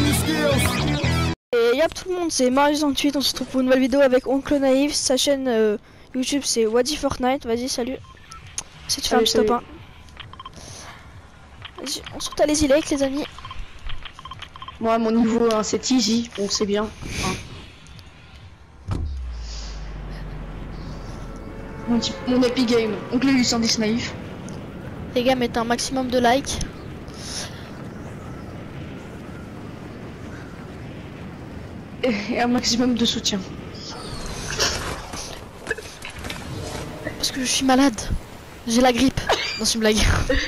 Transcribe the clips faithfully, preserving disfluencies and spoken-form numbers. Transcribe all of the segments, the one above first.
Et y'a tout le monde, c'est Marius vingt-huit, on se retrouve pour une nouvelle vidéo avec Oncle Naïf, sa chaîne euh, YouTube c'est Wadi Fortnite, vas-y salut. Si tu fais un petit top un. Vas-y, on saute à les îles avec les amis. Moi mon niveau hein, c'est easy, on sait bien. Hein. Mon, mon Epic Game, Oncle huit cent dix Naïf. Les gars, mettez un maximum de likes. Et un maximum de soutien. Parce que je suis malade. J'ai la grippe. Non, c'est une blague.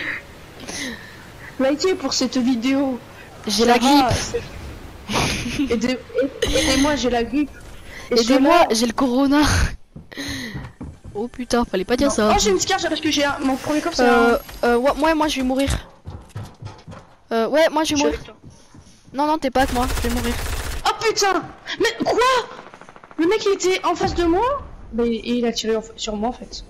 Likez pour cette vidéo. J'ai la grippe. Aidez-moi, j'ai la grippe. Aidez-moi, j'ai le corona. Oh putain, fallait pas dire non. ça. Oh, j'ai une scar parce que j'ai un... mon premier coffre, c'est euh, un... euh, ouais, moi, moi, je vais mourir. Euh, ouais, moi, je vais mourir. Non, non, t'es pas avec moi, je vais mourir. Oh putain! Mais quoi? Le mec, il était en face de moi? Mais il a tiré en... sur moi, en fait.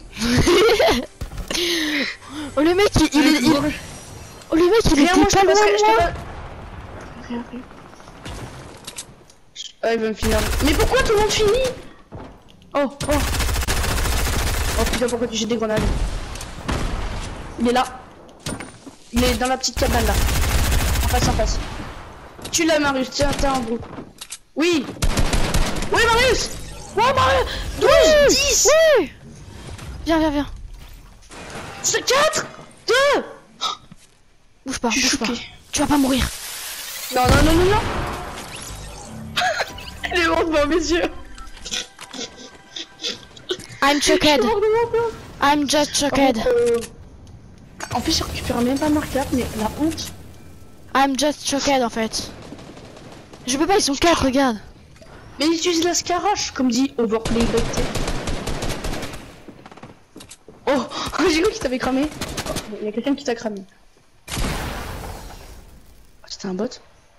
Oh, le mec, il, il est... Il... Oh, le mec, il Rien, était moi, pas loin de moi. Pas... Rien, rien. Ah, il va me finir. Mais pourquoi tout le monde finit? Oh, oh. Oh putain, pourquoi tu jettes des grenades? Il est là. Il est dans la petite cabane là. En face, en face. Tu l'as, Marius. Tiens, tiens, gros. Oui. Oui, Marius. Ouais, Marius. douze, oui, dix. Oui. Viens, viens, viens. C'est quatre, deux. Bouge pas, bouge pas. Tu vas pas mourir. Non, non, non, non, non. Elle est morte devant mes yeux. I'm choqued. I'm just choqued. Euh... En plus, je récupère même pas marqueur, mais la honte. I'm just choqued en fait. Je peux pas, ils sont quatre, regarde. Mais ils utilisent la scarache, comme dit Overplay. Oh, j'ai cru qu'il t'avait cramé. Il oh, y a quelqu'un qui t'a cramé. Oh, c'était un bot.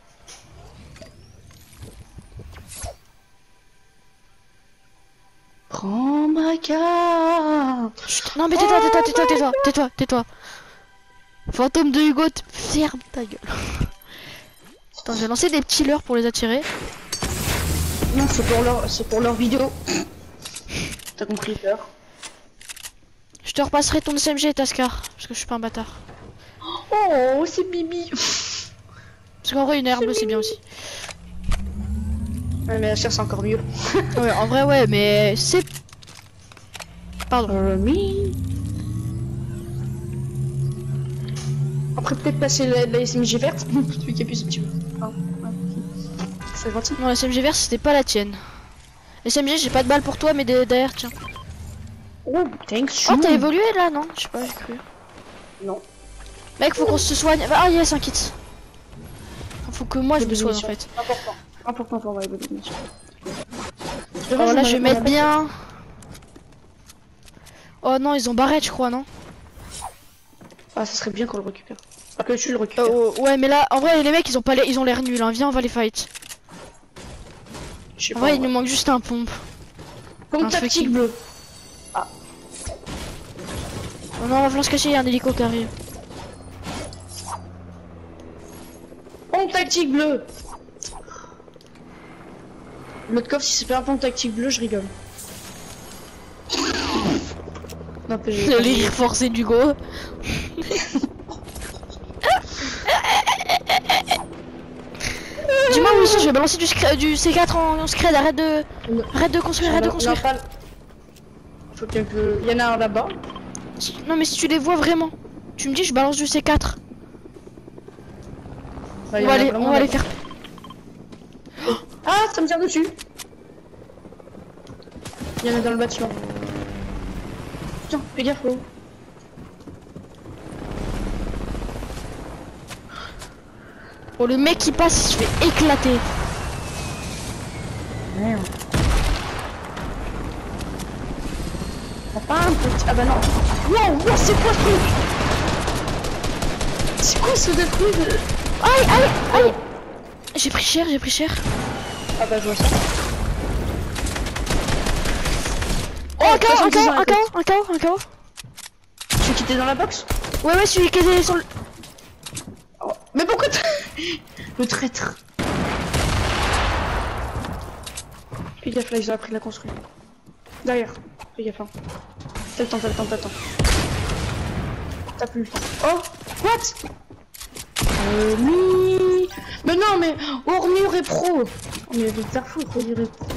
Prends ma carte. Chut, non mais tais-toi, tais-toi, tais-toi, tais-toi, tais-toi, tais-toi. Fantôme de Hugo, ferme ta gueule. Attends, je vais lancer des petits leurres pour les attirer. Non, c'est pour leur, c'est pour leur vidéo. T'as compris peur. Je te repasserai ton S M G, Tascar, parce que je suis pas un bâtard. Oh, c'est Bibi. Parce qu'en vrai, une herbe, c'est bien aussi. Ouais, mais la chair, c'est encore mieux. Ouais, en vrai, ouais, mais c'est... Pardon. Euh, oui. Après, peut-être passer la, la S M G verte. Celui qui appuie si tu veux. Ah, ouais. C'est gentil. Non, la S M G verte, c'était pas la tienne. S M G, j'ai pas de balle pour toi, mais derrière, tiens. Oh, thanks. Oh, t'as évolué là, non? Je sais pas, j'ai cru. Non. Mec, faut qu'on se soigne. Ah, yes, un kit. Faut que moi je me soigne en fait. Important. Important pour moi, évoluer, bien sûr. Oh là, je vais mettre bien. Oh non, ils ont barrette, je crois, non? Ah, ça serait bien qu'on le récupère. Ah, que tu le récupères. Oh, ouais, mais là, en vrai, les mecs, ils ont pas les... ils ont l'air nuls. Hein. Viens, on va les fight. En vrai, il nous manque juste un pompe. Pompe tactique bleu. Ah. Oh non, on va falloir se cacher, il y a un hélico qui arrive. Pompe tactique bleu. L'autre coffre, si c'est pas un pompe tactique bleu, je rigole. Non, le rire forcé d'Hugo. Dis-moi où ici, je vais balancer du, du C quatre en, en scred. Arrête de, arrête de construire, arrête de construire. Pas... Faut qu'un peu... Il y en a un là-bas. Non mais si tu les vois vraiment, tu me dis je balance du C quatre. Bah, on va, aller, on va les faire. Ah, ça me tire dessus. Il y en a dans le bâtiment. Putain, fais gaffe. Oh. Oh, le mec qui passe, je vais éclater. Merde. T'as pas un petit... Ah bah non. Wow, wow, c'est quoi ce truc? C'est quoi ce truc? Aïe, aïe, aïe. J'ai pris cher, j'ai pris cher. Ah bah je vois ça. Oh, un K O, un K O, un K O, un K O, un K O. Celui qui était dans la box? Ouais, ouais, celui qui était sur le... Oh. Mais pourquoi t'as... Le traître. Fais gaffe là, ils ont appris de la construire. Derrière. Fais gaffe. Hein. T'as le temps, t'as le temps, t'as le temps. T'as plus le temps. Oh! What? Euh, lui... Mais non, mais Ormure est pro. Oh, mais il y a des tarfous, Ormure est pro.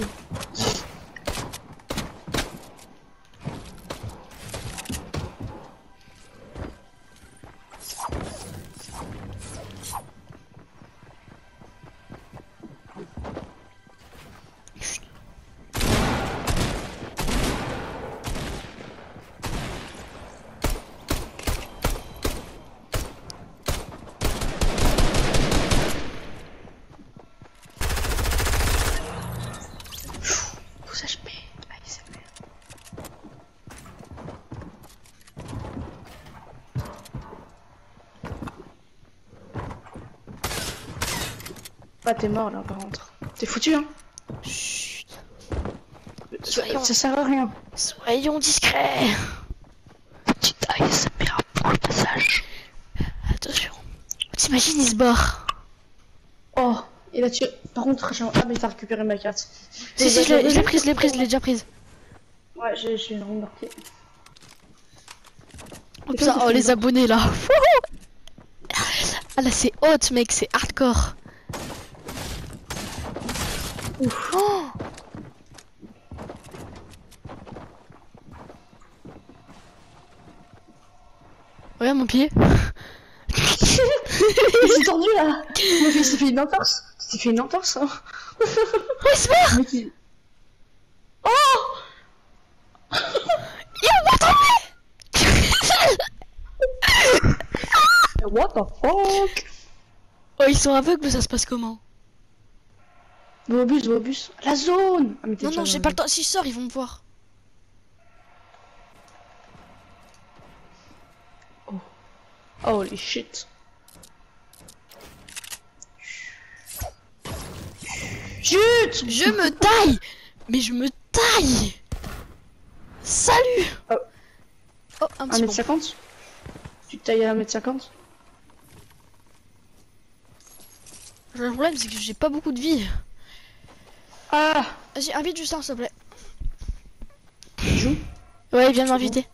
Ah, t'es mort là par contre. T'es foutu hein. Chut. Ça, Soyons... ça sert à rien. Soyons discrets. Petite A S M R pour le passage. Attention. T'imagines, il se barre. Oh, il a tué. Par contre, j'ai... ah mais t'as récupéré ma carte. Si, si, je l'ai je l'ai prise, je l'ai prise, je l'ai déjà prise. Ouais, j'ai j'ai remarqué. Oh putain, oh les abonnés là. Ah là c'est hot mec, c'est hardcore. Ouf. Oh. Regarde mon pied. Il s'est tordu là. Il s'est fait une entorse. Il s'est fait une entorse. Hein. Oh il se meurt. Qui... Oh. Yo what the What the fuck. Oh ils sont aveugles, ça se passe comment? Va au bus, va au bus. La zone. Ah, non non j'ai pas le temps, si je sors ils vont me voir. Oh. Holy shit. Chut. Je me taille. Mais je me taille. Salut. Oh, oh un petit un mètre cinquante. Tu te tailles à un mètre cinquante. Le problème c'est que j'ai pas beaucoup de vie. Ah. Vas-y invite Justin s'il te plaît. Tu joues? Ouais il vient de m'inviter.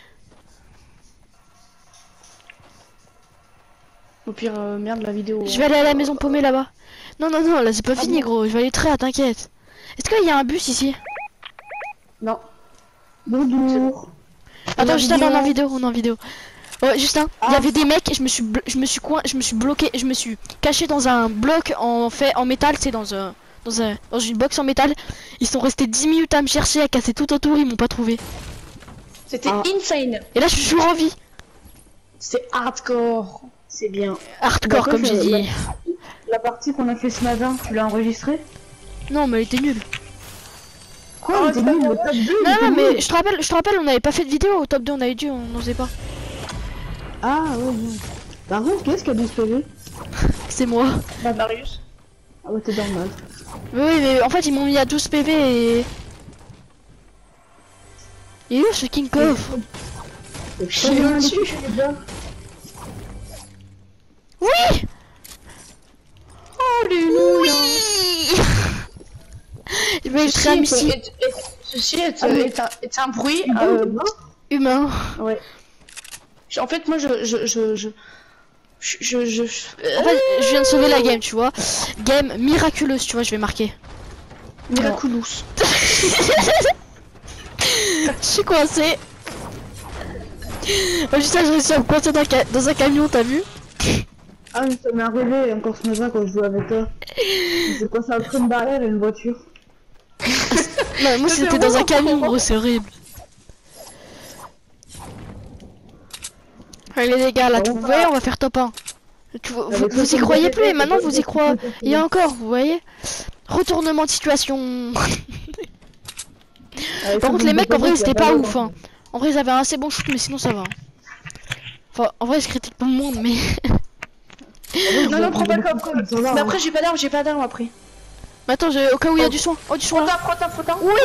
Au pire euh, merde la vidéo. Je vais aller à la maison paumée là-bas. Non non non là c'est pas ah fini bon gros, je vais aller très à t'inquiète. Est-ce qu'il y a un bus ici? Non. Bonjour. Attends Justin, on est en vidéo, on est en vidéo. Ouais Justin, il ah. y avait des mecs, je me suis je me suis coin je me suis bloqué, je me suis caché dans un bloc en fait en métal, c'est dans un dans un dans une box en métal. Ils sont restés dix minutes à me chercher, à casser tout autour, ils m'ont pas trouvé. C'était ah. insane. Et là je suis toujours en vie. C'est hardcore. C'est bien. Hardcore comme j'ai dit. La, la partie qu'on a fait ce matin, tu l'as enregistrée? Non mais elle était nulle. Quoi, oh, était nul, le top deux, non non mais je te rappelle, je te rappelle, on avait pas fait de vidéo au top deux, on avait dit on n'osait pas. Ah ouais, ouais. Par contre, qu'est-ce qui a douze P V? C'est moi. Bah Marius. Ah ouais, t'es normal. Mais oui mais en fait ils m'ont mis à douze P V et... Il est où ce King Coff? Oui. Alléluia. Oui. Je vais être ici. Ceci est, est, un, est un bruit euh, humain. Ouais. En fait, moi, je, je, je, je, je, je, En fait, je viens de sauver la game, tu vois. Game miraculeuse, tu vois, je vais marquer. Miraculous. Je suis coincé. Oh, juste là, j'ai réussi à me coincer dans, ca dans un camion, t'as vu? Ah mais ça m'est arrivé encore ce matin quand je jouais avec toi. J'ai passé entre une barrière et une voiture. Non, moi c'était dans un camion gros, c'est horrible. Allez les gars, là tu voyez, on va faire top un. Tu, vous, vous, vous y croyez plus et maintenant vous y croyez. Il y a encore, vous voyez. Retournement de situation. Par contre les mecs en vrai c'était pas ouf hein. En vrai ils avaient un assez bon shoot mais sinon ça va. Enfin en vrai je critique tout le monde mais... Non non prends pas le cop. Mais après j'ai pas d'armes, j'ai pas d'armes après. Mais attends, au cas où il y a du soin. Oh du soin là. Prends ta, prends ta. Oui.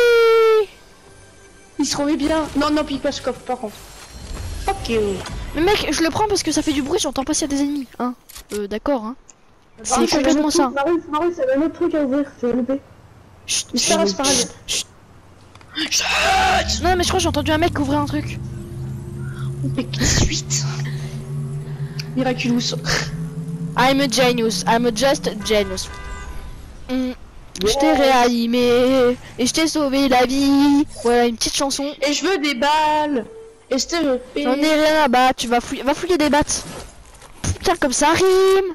Il se remet bien. Non non pique pas ce coffre par contre. Ok. Mais mec je le prends parce que ça fait du bruit, j'entends pas s'il y a des ennemis hein. Euh d'accord hein. Ah, C'est complètement ça. Marius, Marius, il y avait un autre truc à ouvrir, tu vas louper. Chut, Mais c'est pas grave, c'est pas grave. chut. Chut. Non mais je crois que j'ai entendu un mec ouvrir un truc. Mec, dix-huit. Miraculous. I'm a genius, I'm a just genius. Mm. Je t'ai réanimé et je t'ai sauvé la vie. Voilà une petite chanson. Et je veux des balles. Et je te veux. J'en ai rien à battre, tu vas fouiller, va fouiller des battes. Putain comme ça rime.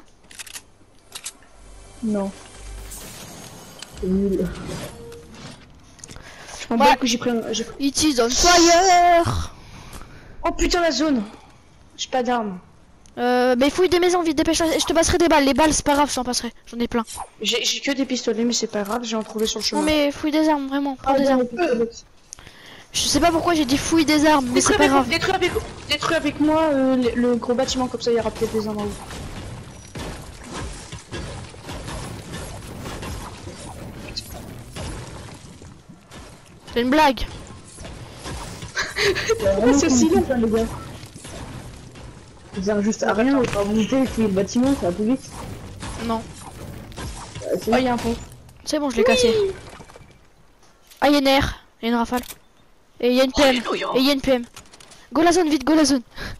Non. C'est nul. Je m'en Ouais. bats que j'ai pris un... j'ai- It is on fire. Oh putain la zone. J'ai pas d'armes. Euh, mais fouille des maisons vite, dépêche-toi. Je te passerai des balles, les balles c'est pas grave, je t'en passerai. J'en ai plein. J'ai j'ai que des pistolets mais c'est pas grave, j'ai en trouvé sur le chemin. Non mais fouille des armes, vraiment, prends Ah, des non, armes. mais- Je sais pas pourquoi j'ai dit fouille des armes, mais c'est Détruis pas avec, grave. détruis avec, détruis avec moi euh, le, le gros bâtiment comme ça il y aura peut-être des armes en haut. C'est une blague. Vraiment, c'est comme si long. putain, les gars. Ça sert juste à rien, on va monter et fouiller le bâtiment, ça va plus vite. Non, Bah, c'est- Oh il y a un pont. c'est bon, je l'ai cassé. Ah, il y a une R, il y a une rafale. Et il y a une P M. Alléluia. Et il y a une P M. Go la zone, vite, go la zone.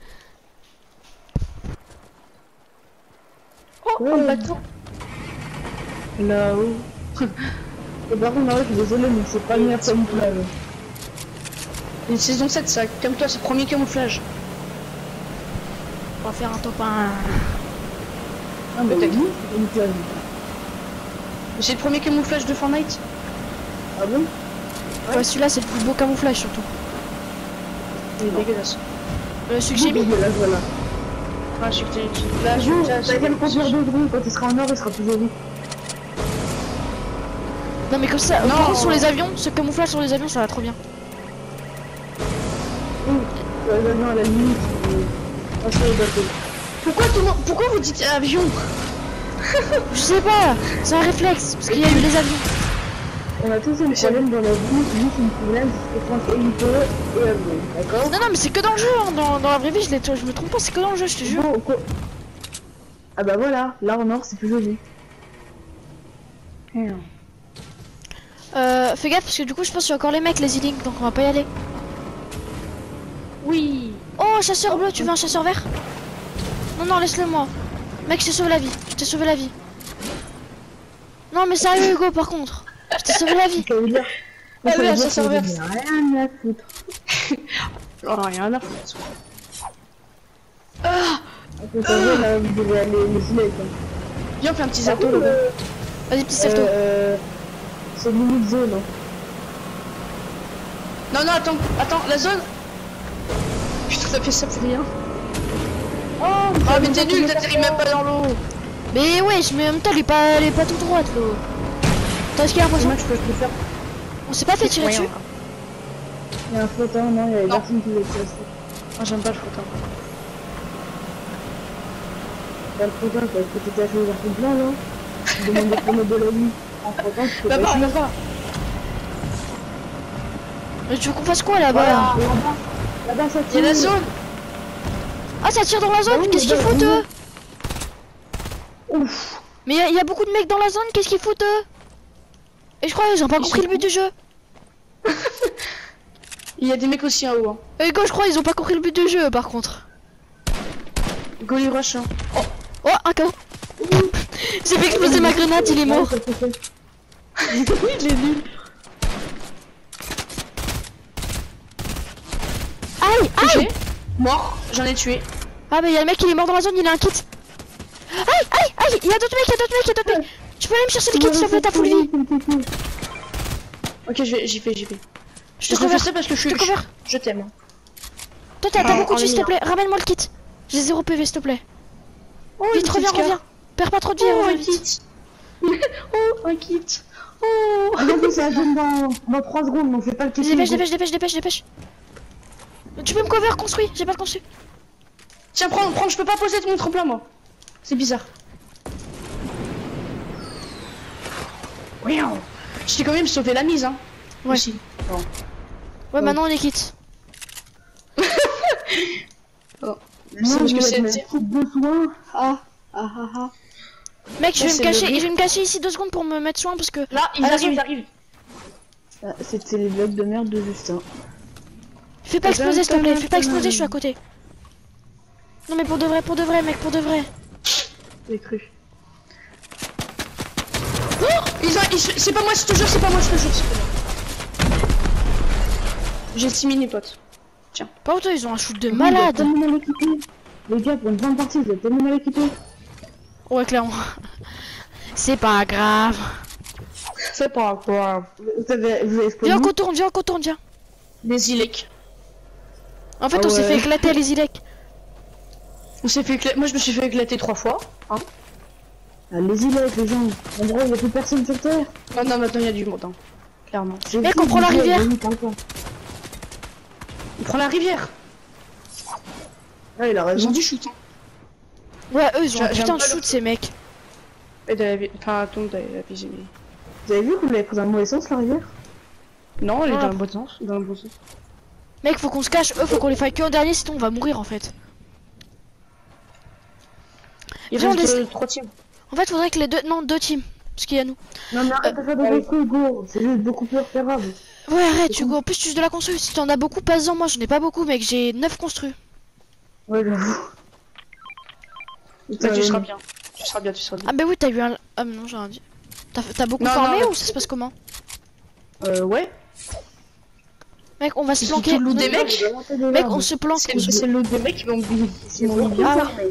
Oh Ouais. un bateau. Là-haut. Et par contre, là, je suis désolé, mais c'est pas le meilleur camouflage. Une saison sept ça, comme toi c'est le premier camouflage. On va faire un top un. Ah, mais Peut-être. oui, c'est camouflage. C'est le premier camouflage de Fortnite. Ah bon? Ouais, celui-là c'est le plus beau camouflage surtout. Il est dégueulasse. Euh, celui que j'ai mis. Là, voilà. Ah je suis que t'as dit. Là je Joue, suis que t'as qu'à le conduire de gros, quand il sera en or, il sera plus joli. Non mais comme ça, Non. par contre sur les avions, ce camouflage sur les avions ça va trop bien. Oui, les avions à la limite, mais pas sur les bateaux. Pourquoi tout le monde... Pourquoi vous dites avion? Je sais pas, c'est un réflexe, parce qu'il y a eu les avions. On a tous un problème dans la vie, juste une problème, c'est que France hélico et avion, d'accord? Non non mais c'est que dans le jeu, hein. dans, dans la vraie vie je, l'ai- je me trompe pas, c'est que dans le jeu, je te jure. Bon, quoi. Ah bah voilà, là en or c'est plus joli. Merde. Euh, fais gaffe parce que du coup je pense qu'il y a encore les mecs, les e-link, donc on va pas y aller. Oui. Oh, chasseur bleu, tu veux un chasseur vert? Non, non, laisse-le moi. Mec, je t'ai sauvé la vie, je t'ai sauvé la vie. Non, mais sérieux, Hugo, par contre. Je t'ai sauvé la vie. Ça veut dire... Ah ça oui, veut ça dire sert que vert. j'en ai rien à foutre. Oh rien à foutre. Ah. Après, t'as vu, là, vous devez aller les gilets, quoi. Viens on fait un petit Par salto contre, là-bas. euh, Vas-y, petit salto. euh, c'est limite zone, hein. Non non attends, attends, la zone. Putain t'as fait ça pour rien. Oh, Ah mais t'es nul, t'atterris même pas dans l'eau. Mais ouais, mais en même temps, elle est pas, elle est pas toute droite, l'eau. T'as ce qu'il y a l'impression? Moi, je peux le faire. On s'est pas fait tirer dessus? Il y a un flottant, non, il y a Non. personne qui veut tirer dessus. Ah j'aime pas le flottant. Pas le flottant, quoi. Est-ce que t'étais acheté vers tout blanc, là? Je demande des pronos de la vie. En flottant, tu peux Bah pas bah essayer. on va. Mais tu veux qu'on fasse quoi là-bas? Voilà, là-bas. Là-bas, ça Il y a tire. la zone. Ah, ça tire dans la zone? Bah oui, Qu'est-ce qu'ils bah foutent oui. eux? Ouf. Mais il y, a- y a beaucoup de mecs dans la zone, qu'est-ce qu'ils foutent eux? Et je crois qu'ils ont pas Ils compris sont le but du jeu. Il y a des mecs aussi en haut. Hein. Et Hugo, je crois qu'ils ont pas compris le but du jeu par contre. Goalie rush. Hein. Oh, un K O. J'ai fait exploser ma grenade, il est mort. Ouais, ça fait fait. Oui il est nul. Aïe, aïe. Touché. Mort. J'en ai tué. Ah, mais il y a le mec, il est mort dans la zone, il a un kit. Aïe, aïe, aïe, il y a d'autres mecs, il y a d'autres mecs, il y a d'autres mecs. Tu peux aller me chercher le kit, s'il te plaît, t'as full vie. Ok je vais- j'y vais j'y vais. Je Je te te couvre. fais ça parce que je Je suis. te couvre. Je t'aime. Toi, t'as t'as Ah, beaucoup de vie, en s'il te ligne. plaît. Ramène-moi le kit. J'ai zéro P V, s'il te plaît. Oh, Vite, une reviens, petite reviens. Perds pas trop de vie, Oh, reviens un vite. kit. Oh, un kit. Oh. En fait, ça donne dans, dans trois secondes, donc fais pas le question. Dépêche, dépêche, dépêche, dépêche, dépêche. Tu peux me cover, construis. J'ai pas de construit. Tiens, prends, prends, je peux pas poser mon tremplin, moi. C'est bizarre. Wow. Je t'ai quand même sauvé la mise, hein. Ouais. Aussi. Ouais, maintenant on est quitte. Oh. Non, C'est parce que c'est- c'est c'est- type de soin. Ah, ah, ah, ah. Mec, je Ça, vais me c'est cacher, le je vais me cacher ici deux secondes pour me mettre soin parce que. Là, ils Ah, la arrivent, zone. ils arrivent. Ah, c'était les blocs de merde de Justin. Fais pas exploser s'il te plaît, fais pas exploser, je suis à côté. Non mais pour de vrai, pour de vrai mec, pour de vrai. J'ai cru. Oh ils ont... ils... C'est pas moi, je te jure, c'est pas moi, je te jure, c'est pas moi. J'ai six mini potes. Tiens. Par contre ils ont un shoot de malade. Tellement mal équipé. Les gars, pour une grande partie, vous êtes tellement mal équipés. Ouais clairement. C'est pas grave. C'est pas quoi. Vous avez, vous avez explosé. Viens qu'on tourne, viens qu'on tourne, viens. Les Ilek. En fait Ah on s'est ouais. fait éclater les Ilek. On s'est fait éclater. Moi je me suis fait éclater trois fois. Hein. Allez-y là avec les gens. En gros, il n'y a plus personne sur terre. Non, non, maintenant il y a du monde. Hein. Clairement. J'ai Mec, vu, on prend la j'ai vu, rivière. j'ai vu, parle pas. On prend la rivière. Ah, il a Ils raison. ont du shoot. Hein. Ouais eux ils ont un J'ai- putain de j'aime pas shoot ces mecs. Et de la vi- Enfin, attends, de la visée. Vous avez vu que vous l'avez pris dans le mauvais sens, la rivière? Non, elle est Ah. dans le bon sens. Dans le bon sens. Mec faut qu'on se cache, eux faut qu'on les fasse que en dernier sinon on va mourir en fait. Il Viens, on reste laisse- euh, trois teams. En fait faudrait que les deux... Non deux teams. Parce qu'il y a nous. Non, mais arrête de faire des gros coups, go. C'est juste beaucoup plus repérable. Ouais arrête Hugo, en plus tu es de la construire. Si t'en as beaucoup passe-en, moi j'en ai pas beaucoup mec, j'ai neuf construits. Ouais, j'avoue. Bah, tu seras bien. Tu seras bien, tu seras bien. Ah bah oui t'as eu un... Ah mais non j'ai rien dit. T'as t'as beaucoup Non, formé non, ou ça se passe comment? Euh, ouais. Mec on va se C'est planquer. tout le loot des mecs. Mec on se planque. C'est c'est le lot des mecs qui m'ont mis. C'est m'ont mis bon. Ah bien. ouais.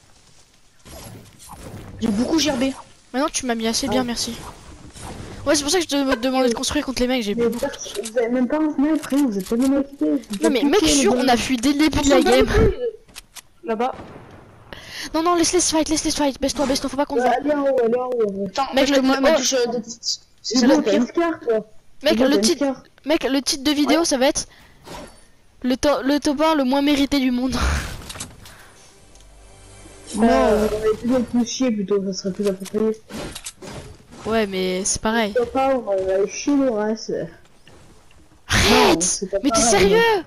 J'ai beaucoup gerbé. Maintenant tu m'as mis assez bien Ah. merci. Ouais c'est pour ça que je te me demandais de construire contre les mecs, j'ai Mais beaucoup. personne- vous avez même pas un snipe, rien, vous êtes tellement mal équipés. Non mais mec sûr on a fui dès le début de la game. Là-bas. Non non laisse-les se fight, laisse-les se fight, baisse-toi, baisse-toi, faut pas qu'on te voit. Allez en haut, allez en haut. Attends, Mec, mec, je te le- montre ma oh. touche euh, de distance. C'est C'est ça la bon, t'as une pire. scar, toi. Mec C'est bon, le t'as une titre, scar. mec le titre de vidéo ça va être le, to- le top un le moins mérité du monde. Non, on aurait pu le plus chier plutôt, ça serait plus approprié. Ouais mais c'est pareil. Top un, on va chier le reste. Non, Arrête. c'est pas Mais t'es pareil. sérieux?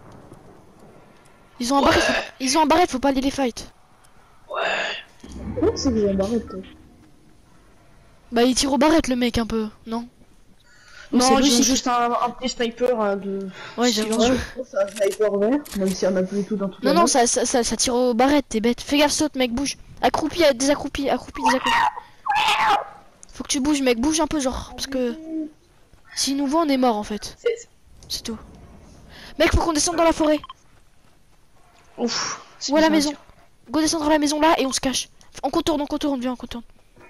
Ils ont un barret, faut... ils ont un barret, faut pas aller les fight. Comment c'est que j'ai un barret, toi? Bah il tire au barrette le mec un peu, non? Non, c'est j'ai logique. juste un, un petit sniper euh, de. Ouais j'avoue. Silencieux. Ouais, je pense que c'est un sniper vert, même si on a plus tout dans toute Non la non map. ça, ça, ça, ça tire au barrette, t'es bête. Fais gaffe saute mec, bouge. Accroupi, euh, désaccroupi, accroupi, désaccroupi. Faut que tu bouges mec, bouge un peu genre, parce que s'il nous voit on est mort en fait. C'est- C'est tout. Mec faut qu'on descende dans la forêt. Ouf. c'est Ou à la bizarre. maison. Go descendre à la maison là et on se cache. On contourne, on contourne, viens on contourne.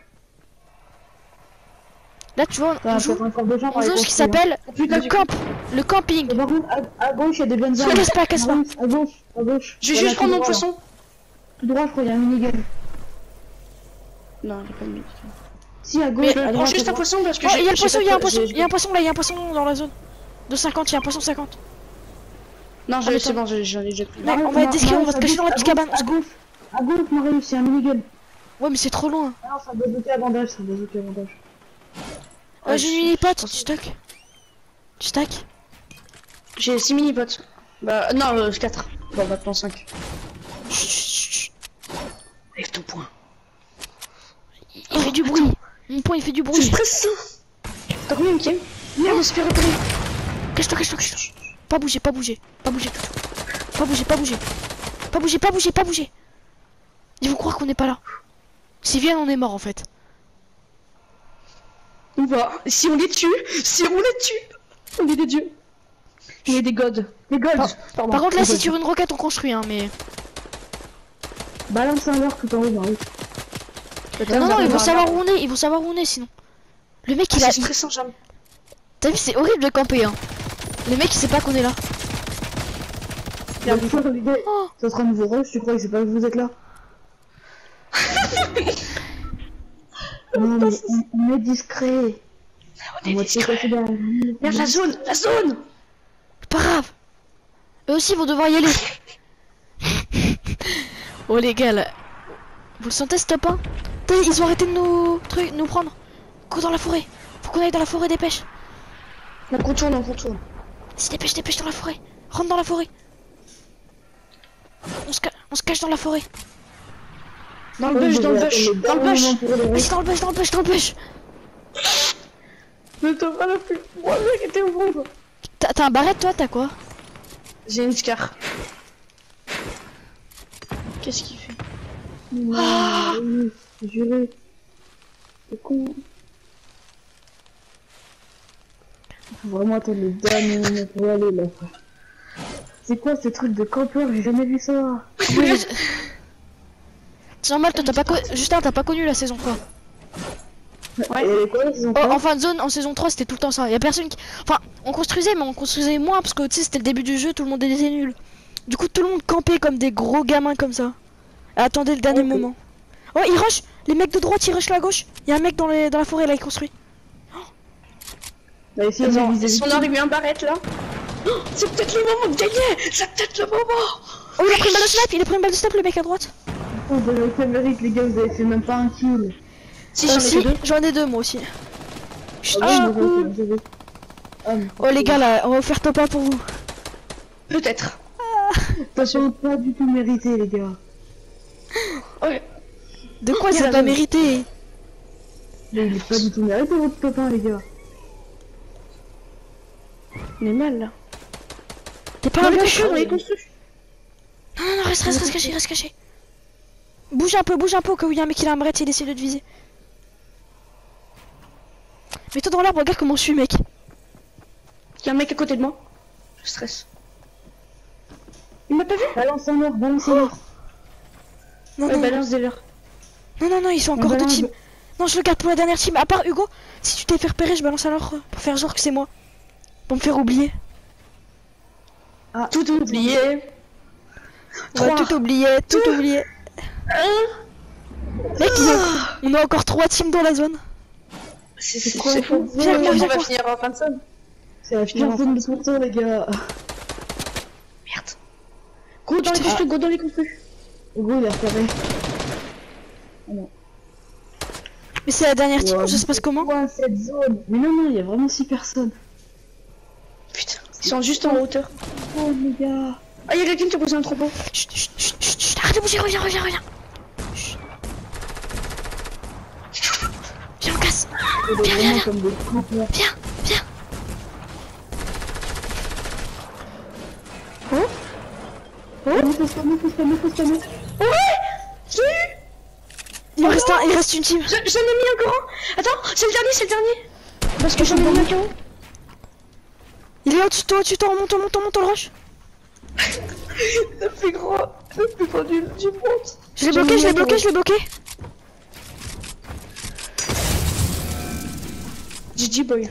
Là tu vois, Ça on va joue, peut-être encore des gens on dans les joue ce qui construits, hein. s'appelle Oh, putain, le j'ai- camp, le camping. Et par contre, à, à gauche, il y a des bonnes Se armes. casse pas, casse pas. À gauche, à gauche. Je vais Voilà, juste prendre tout mon droit, là. poisson. Tout droit, je crois, il y a un minigun. Non, il y a pas de midi. Si, à gauche, Mais- à Je prends droite, juste à un droite. poisson parce que Oh, j'ai. il y a le j'ai poisson, pas il y a un de- poisson, j'ai- il y a un poisson là, il y a un poisson dans la zone. De cinquante, il y a un poisson cinquante. Non, Ah, j'ai- mais c'est attends. bon, j'ai- j'en ai déjà pris. Mec, on va Marius, être discret, on va se à cacher dans la gauche, petite à cabane. gauche, À gauche, à gauche, Marius, c'est un minigun. Ouais, mais c'est trop loin. Ah non, c'est un bazooka à bandage, c'est un bazooka à bandage. Ouais, Ouais, j'ai je- une mini-pote, je tu pense- stack. Tu stack. J'ai six mini potes. Bah, non, euh, quatre. Bon, maintenant cinq. Chut, chut, chut. Lève ton poing. Il il fait du bruit. Mon point, il fait du C'est bruit. stressant. T'as combien, ok? Merde, respiratoire. Cache-toi, cache-toi, cache-toi. Pas bouger, pas bouger. Pas bouger du tout. Pas bouger, pas bouger. Pas bouger, pas bouger, pas bouger. Ils vont croire qu'on n'est pas là. S'ils viennent, on est mort en fait. On va. Si on les tue, si on les tue, on est des dieux. On est des gods. Des gods. Par- Pardon. Par contre, là, Des c'est gods. sur une roquette, on construit, hein, mais. Balance un verre tout en haut, Marius. Non, non, ils vont savoir où on est, ils vont savoir où on est sinon. Le mec, il a. Ah, c'est stressant, j'aime. T'as vu, c'est horrible de camper, hein. Le mec, il sait pas qu'on est là. Il y a une fois l'idée. Oh. Ça sera un nouveau rush, tu crois qu'il sait pas que vous êtes là? Non, mais on, on est discret. On est va discret. se passer derrière. Merde, la zone, la zone. C'est pas grave. Eux aussi vont devoir y aller. Oh les gars là. Vous le sentez ce top un? Putain, ils ont arrêté de nous trucs, nous prendre. Cours dans la forêt. Faut qu'on aille dans la forêt, dépêche. On contourne, on contourne. Si dépêche, dépêche dans la forêt. Rentre dans la forêt. On se, ca- on se cache dans la forêt. Dans le bush, dans le bush, dans le bush. Vas-y dans le bush, dans le bush, dans le bush. Ne te pas le plus. Moi, mec, était au fond. T'as t'as un barrette toi, t'as quoi? J'ai une scar. Qu'est-ce qu'il fait? Ah oui, juré. C'est con. Faut vraiment attendre le dernier moment pour aller là. C'est quoi ce truc de campeur? J'ai jamais vu ça. C'est normal, toi t'as pas connu. Justin, t'as pas connu la saison quoi. Ouais. Et quoi, ils ont Oh, quoi en fin de zone, en saison trois, c'était tout le temps ça. Y'a personne qui. Enfin, on construisait, mais on construisait moins parce que tu sais, c'était le début du jeu, tout le monde était nul. Du coup, tout le monde campait comme des gros gamins comme ça. Et attendez le dernier Ok. moment. Oh, ils rushent. Les mecs de droite, ils rushent la gauche. Y'a un mec dans, les... dans la forêt là, il construit. Bah, essayez de Attends, viser si on vite. arrive à un barrette là. Oh, c'est peut-être le moment de gagner. C'est peut-être le moment. Oh, il a pris une balle de snap, il a pris une balle de snap, le mec à droite. Oh, vous avez fait mérite, les gars, vous avez fait même pas un kill. Si Euh, j'en ai si, fait deux. j'en ai deux moi aussi. Chut, Ah, chut. oui, cool. j'ai vu. Ah, mais- Oh les gars là, on va faire top un pour vous. Peut-être. Attention, pas du tout mérité, les gars. Ouais. De quoi Il c'est a pas raison. mérité? Mais il est pas du tout mérité, votre copain, les gars. On est mal là. T'es pas Dans un les mec construits, dans les construits. Non, non, non, reste, reste, reste caché, reste caché. Bouge un peu, bouge un peu, au cas où il y a un mec qui a un barrette, il essaie de te viser. Mets-toi dans l'arbre, regarde comment je suis, mec. Il y a un mec à côté de moi. Je stresse. Il m'a pas vu. Balance en or, balance en or. Non, Ouais, non, balance des leurs. non, non, non, ils sont encore deux balance. teams. Non, je le garde pour la dernière team. À part Hugo, si tu t'es fait repérer, je balance alors euh, pour faire genre que c'est moi. Pour me faire oublier. Tout oublié. On va Trois. tout oublier, tout oublier. Mec, il y a- on a encore trois teams dans la zone. C'est C'est c'est- quoi, c'est fou. faut- Viens, viens, On viens, va quoi. finir en fin de zone. C'est la pire zone de tout temps, les gars. Merde. Go dans les construits, go dans les construits. Hugo, il a fermé. Mais c'est la dernière team, Ouais. ça se passe comment? Quoi, cette zone? Mais non, non, il y a vraiment six personnes. Putain, ils sont juste en hauteur. Oh, les gars. Ah, il y a quelqu'un qui a posé un troupeau. Chut, chut, chut, chut, chut, arrête de bouger, reviens, reviens, reviens. Chut. Viens, on casse. C'est Viens, viens, vraiment viens. comme des campeurs. Viens, viens. Oh, mais faut se calmer, faut se calmer, faut se calmer. J'ai eu. Il en reste un, il reste une team. J'en ai mis encore un. Attends, c'est le dernier, c'est le dernier. Parce que j'en ai mis un carreau. Il est au-dessus de toi, au-dessus de toi, on monte, on monte, on monte, on le rush. Le plus grand, le plus grand du, du monde. Je l'ai J'en ai bloqué, mis je un l'ai bloqué, carreau. je l'ai bloqué. G G boy.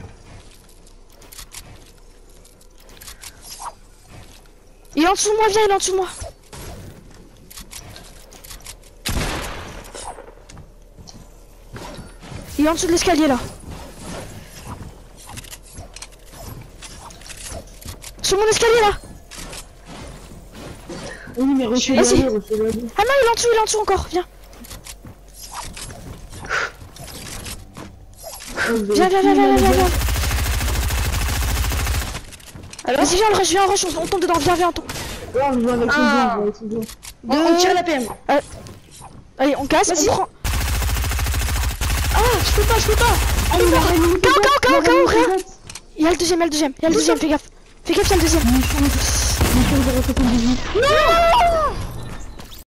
Il est en dessous de moi, viens, il est en dessous de moi. Il est en dessous de l'escalier là. Sur mon escalier là. Oui, mais reculez, Vas-y. reculez. Ah non, il est en dessous, il est en dessous encore, viens. Viens, viens, viens, viens, viens, viens. Alors Vas-y, viens, on le rush, viens, on rush, on, on tombe dedans, viens, viens, on tombe. Là, on joue avec son Ah. jeu, on joue avec son jeu. on, on tire la P M. Allez, on casse, Vas-y. on prend. Ah, je peux pas, je peux pas. Ah, il a remis le K O, K O, K O, Regarde. rien. Il y a le deuxième, il y a le deuxième, il y a le deuxième, fais gaffe. Fais gaffe, il y a le deuxième. Mission zéro soixante-dix-huit. Non.